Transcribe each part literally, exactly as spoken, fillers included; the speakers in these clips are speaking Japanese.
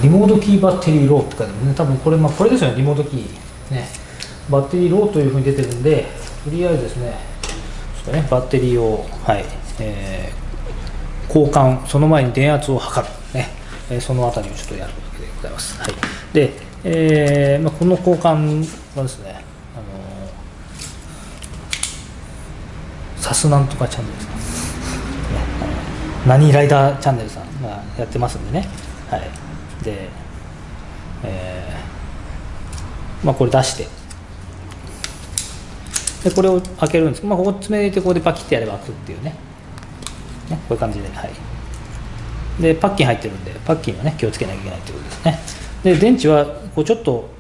リモートキーバッテリーローって書いてあるね。多分これ、まあ、これですよね、リモートキー、ね、バッテリーローというふうに出てるんで、とりあえずですね、ちょっとねバッテリーを、はいえー、交換、その前に電圧を測る、ねえー、そのあたりをちょっとやるわけでございます。はい、で、えーまあ、この交換がですね、あのー、サスなんとかチャンネルさん、ね、何ライダーチャンネルさんがやってますんでね、はい、で、えーまあ、これ出して、でこれを開けるんですけど、まあ、ここ爪入れてここでパキッてやれば開くっていうね、ねこういう感じで、はい、でパッキン入ってるんで、パッキンはね気をつけなきゃいけないということですね。で電池はこうちょっと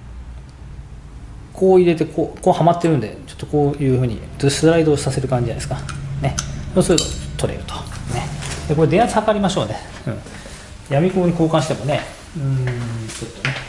こう入れてこうこうはまってるんで、ちょっとこういうふうにスライドさせる感じじゃないですかね。そうすると取れるとね。でこれ電圧測りましょうね。うん、闇雲に交換してもね、うーんちょっとね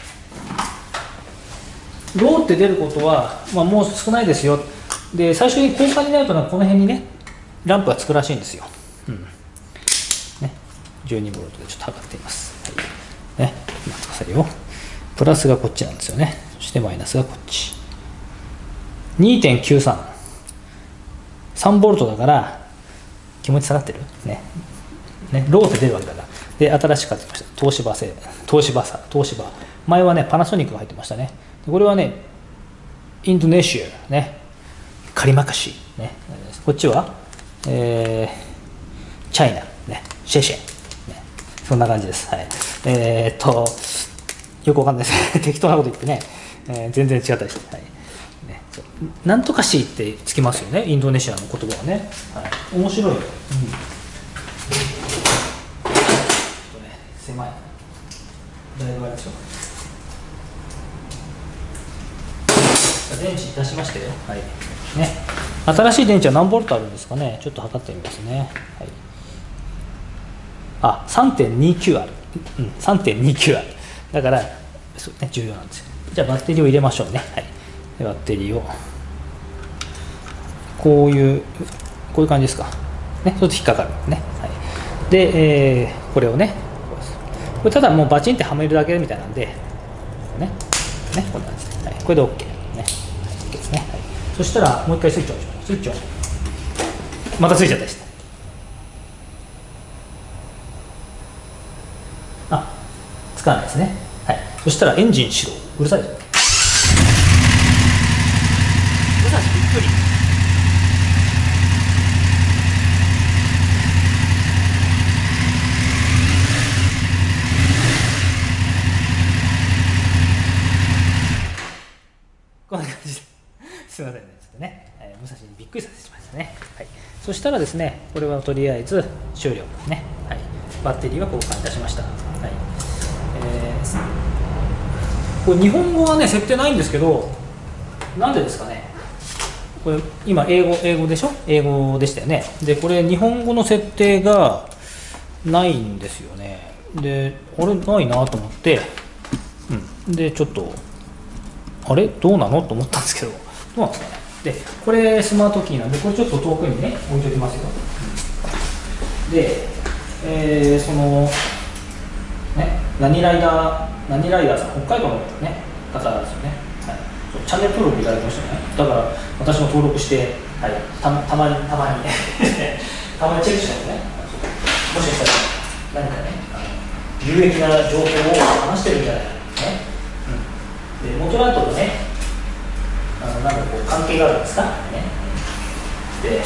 ローって出ることは、まあ、もう少ないですよ。で最初に交換になるとこの辺にねランプがつくらしいんですよ。うんね、じゅうにボルトでちょっと測っています。はい、ね、待ってくださいよ。プラスがこっちなんですよね。そしてマイナスがこっち。にてんきゅうさん。さんボルトだから気持ち下がってるね。ね、ローって出るわけだから。で、新しく買ってきました。東芝製、東芝さ、東芝。前はね、パナソニックが入ってましたね。これはね、インドネシア、ね、カリマカシ、ね。こっちは、えー、チャイナ、ね、シェシェ、ね。そんな感じです。はい。えー、っと、よくわかんないです。適当なこと言ってね、えー、全然違ったりして。はいね、なんとかしってつきますよね、インドネシアの言葉はね。はい、面白いよ。うん、ちょっとね、狭い。だいぶあれでしょう。電池出しましたよ。はい。ね。新しい電池は何ボルトあるんですかね。ちょっと測ってみますね。はい。あ、さんてんにきゅう ある。うん、さんてんにきゅう ある。だから、そうね、重要なんですよ。じゃあバッテリーを入れましょうね。はい。でバッテリーを。こういう、こういう感じですか。ね、そうすると引っかかるね。はい。で、えー、これをね、これただもうバチンってはめるだけみたいなんで、ね、ね、こんな感じで、はい、これで OK。ね、はい、OK ですね。はい。そしたら、もう一回スイッチオンします。スイッチオン。またついちゃったりして。あ、つかないですね。はい。そしたらエンジン始動。うるさいですよ。武蔵びっくり。こんな感じで。すみませんね。ちょっとね、えー、武蔵にびっくりさせてしまいましたね。はい。そしたらですね、これはとりあえず終了ね。はい。バッテリーは交換いたしました。はい。えー、これ日本語はね、設定ないんですけど、なんでですかね。これ今英語英語でしょ？英語でしたよね。で、これ日本語の設定がないんですよね。で、あれないなと思って、うん。で、ちょっと。あれどうなのと思ったんですけど、どうなんですかね。で、これスマートキーなんで、これちょっと遠くにね、置いときますよ。で、えー、その、ね、何ライダー、何ライダーさん、北海道の、ね、方ですよね、はい。チャンネル登録いただきましたね。だから、私も登録して、はい、た, たまに、たまに、たまにチェックしてますね。もしかしたら、何かね、あの有益な情報を話してるんじゃないかね。で元ラントとね、あのなんかこう関係があるんですか、ね、で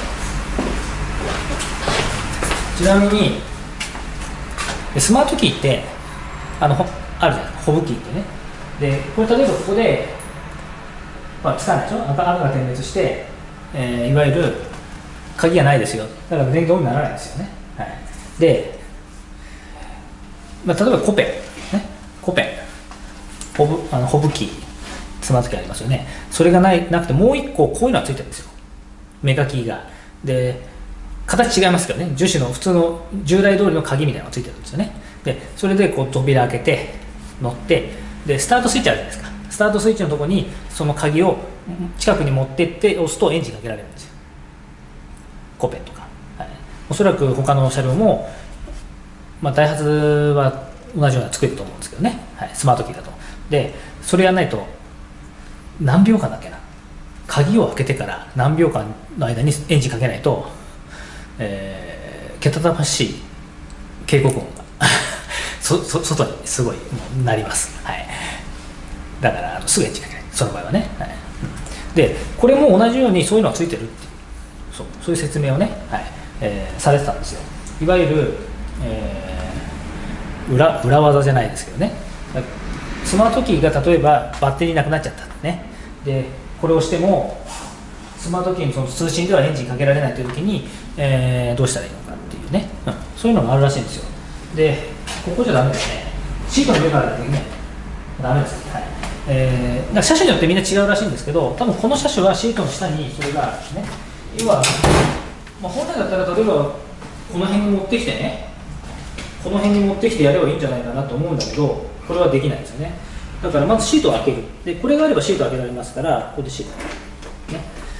ちなみにスマートキーってあのあるじゃないですか、ホブキーってね。でこれ例えばここで、まあ、つかないでしょ、赤が点滅して、えー、いわゆる鍵がないですよ、だから電源オンにならないですよね。はい、で、まあ、例えばコペン、ね、コペンホブ、あのホブキー、スマートキーありますよね。それがないなくて、もう一個こういうのがついてるんですよ、メガキーが。で形違いますけどね、樹脂の普通の従来通りの鍵みたいなのがついてるんですよね。でそれでこう扉開けて乗って、でスタートスイッチあるじゃないですか。スタートスイッチのところにその鍵を近くに持ってって押すとエンジンかけられるんですよ、コペンとか。はい、おそらく他の車両も、まあ、ダイハツは同じような作れると思うんですけどね、はい、スマートキーだと。でそれやらないと何秒間だっけな、鍵を開けてから何秒間の間にエンジンかけないと、えー、けたたましい警告音がそそ外にすごいもう鳴ります、はい、だからあのすぐエンジンかけない、その場合はね、はい、でこれも同じようにそういうのがついてるっていう、そうそういう説明をね、はいえー、されてたんですよ。いわゆる、えー、裏, 裏技じゃないですけどね、スマートキーが例えばバッテリーなくなっちゃったね、でこれをしてもスマートキーのその通信ではエンジンかけられないという時に、えー、どうしたらいいのかっていうね、うん、そういうのがあるらしいんですよ。でここじゃダメですね、シートの上からだけねダメです、はいえー、なんか車種によってみんな違うらしいんですけど、多分この車種はシートの下にそれがあるんですね。要は、まあ、本来だったら例えばこの辺に持ってきてね、この辺に持ってきてやればいいんじゃないかなと思うんだけど、これはできないんですよね。だからまずシートを開ける。でこれがあればシートを開けられますから、ここでシート、ね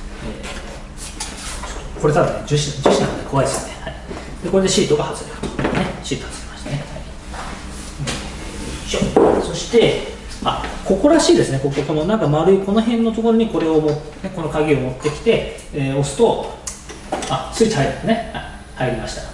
えー、これただね樹脂樹脂なので怖いですね、はい、でこれでシートが外れると、ね、シート外れましたね、はい、よいしょ。そしてあここらしいですね、こここのなんか丸いこの辺のところにこれをも、ね、この鍵を持ってきて、えー、押すとあスイッチ入るんですね、はい、入りました、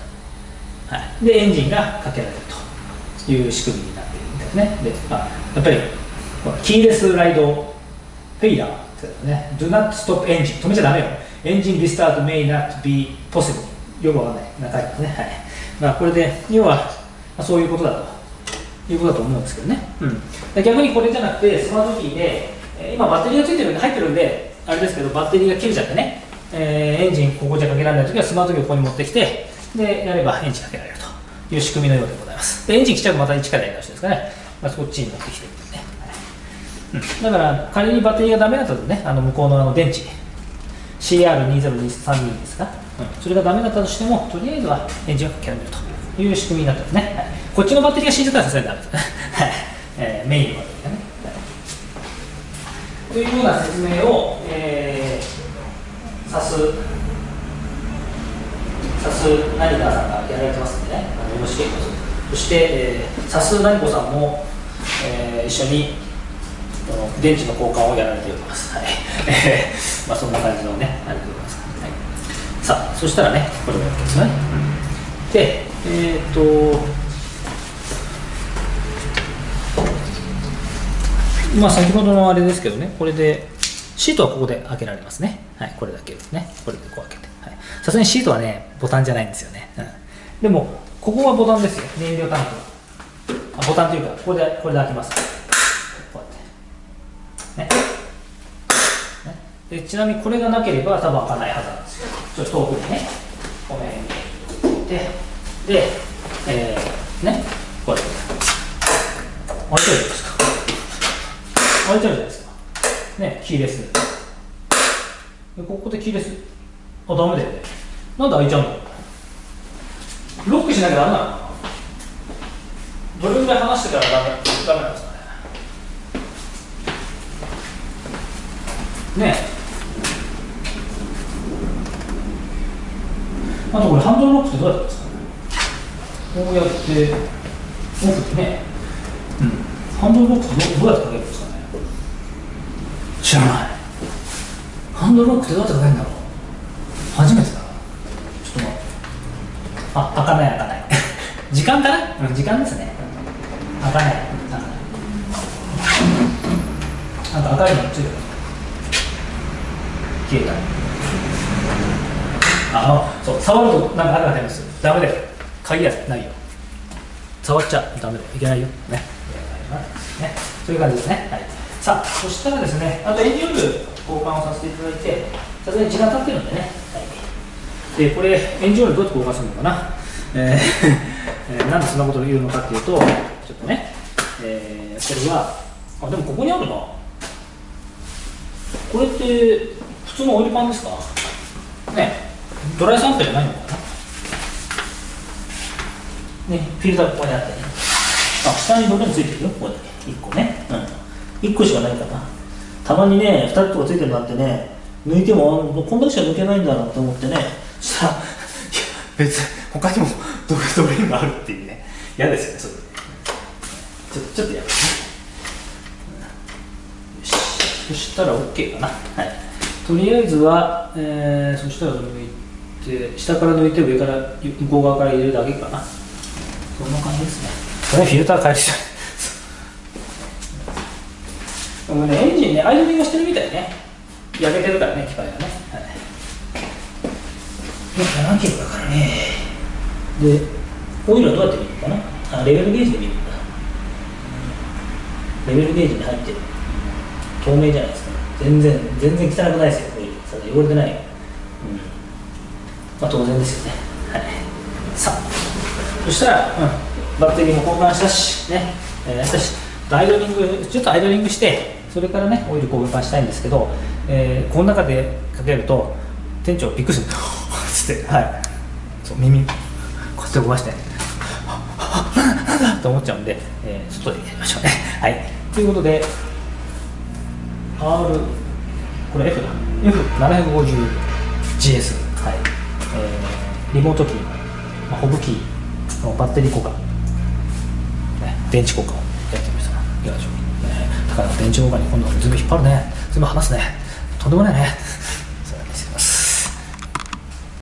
はい、でエンジンがかけられるという仕組みになっているみたいですね。であやっぱりキーレスライドフェイラーってやつね、Do not stop engine、止めちゃダメよ、エンジンリスタート may not be possible、よくわかんない中身ですね、はいまあ、これで要は、まあ、そういうことだということだと思うんですけどね、うん、で逆にこれじゃなくてスマートキーで、えー、今バッテリーがついてるんで入ってるんであれですけど、バッテリーが切れちゃってね、えー、エンジンここじゃかけられないときはスマートキーをここに持ってきて、でやればエンジンかけられるという仕組みのようでございます。でエンジン来ちゃうとまた一からやり直しですかね、まあ、こっちに持ってきてるんですね、はいうん、だから仮にバッテリーがダメだったとね、あの向こうのあの電池 シーアールにせんにさんに ですか、うん、それがダメだったとしてもとりあえずはエンジンがかけられるという仕組みになってますね、はい、こっちのバッテリーが死んじゃったらさすがにダメですね、はいえー、メインのバッテリーがね、はい、というような説明を、えー、さすさす何かさんがやられてますんでね、あのよろしければそして、えー、さす何子さんも、えー、一緒にこの電池の交換をやられております。はいえーまあ、そんな感じのね、あれでございます。はい、さあ、そしたらね、これをやってですね。で、えっ、ー、と、まあ、先ほどのあれですけどね、これで、シートはここで開けられますね。はい、これだけですね。これでこう開けて。さすがにシートはね、ボタンじゃないんですよね。うん、でも、ここはボタンですよ、燃料タンクあボタンというか、これで、これで開きます。こうやって。ね。ねでちなみにこれがなければ多分開かないはずなんですよ。ちょっと遠くにね、この辺に置いて、で、えー、ね、こうやって。開いてるじゃないですか。開いてるじゃないですか。ね、キーレス。でここでキーレス。あ、ダメだよね。なんで開いちゃうの？ロックしなきゃダメなのかな？どれぐらい離してからダメ、ダメなんですかね。ねえ。あとこれハンドルロックってどうやったんですかね。こうやってオフでね、うん、ハンドルロックってどうやってかけるんですかね。知らない。ハンドルロックってどうやってかけるんだろう。初めてだな。ちょっと待って。あ、開かない開かない。時間かな？うん、時間ですね。開かない。開かない。なんか赤いのついてる。消えた。ああ、そう、触るとなんか赤が出ます。ダメだよ。鍵がないよ。触っちゃダメだよ。いけないよ。ね。ね、そういう感じですね。はい。さあ、そしたらですね、あとエンジンオイル交換をさせていただいて、さすがに時間経ってるんでね。はい、で、これ、エンジンオイルどうやって交換するのかな。えーえー、なんでそんなことを言うのかっていうと、ちょっとね、えー、これは、あ、でもここにあるな。これって普通のオイルパンですかね。ドライサンプルじゃないのかなね。フィルターここにあってね。あ、下にどれもついてるよ、これだけいっこね、うん、いっこしかないかな。たまにね、ふたつとかついてるのあってね、抜いてもこんだけしか抜けないんだなと思ってね、したらいや別に他にもドレドレがあるっていうね、嫌ですよね、それちょっとちょっとやるね。よし、そしたら OK かな。はい、とりあえずは、えー、そしたら抜いて、下から抜いて上から向こう側から入れるだけかな。そんな感じですね。これフィルター変える人もうね、エンジンね、アイドリングしてるみたいね。焼けてるからね、機械がね。はい、ななキロだからね。で、オイルはどうやって見るのかな。あ、レベルゲージで見るんだ。レベルゲージに入ってる。透明じゃないですか。全然、全然汚くないですよ、オイル。汚れてないよ。うん。まあ当然ですよね。はい。さあ、そしたら、うん、バッテリーも交換したし、ね。えー、私、アイドリング、ちょっとアイドリングして、それからね、オイル交換したいんですけど、えー、この中でかけると、店長びっくりするんだよ。つって、はい。そう、耳、こうやって動かして、と思っちゃうんで、えー、外でやりましょうね。はい。ということで、R、これ F だ。エフななひゃくごじゅうジーエス。はい。えー、リモートキーの、まあ、ホブキーのバッテリー交換、ね、電池交換をやってみました。いかがでしょうか。ね、だから電池交換に今度は全部引っ張るね。全部離すね。とんでもないね。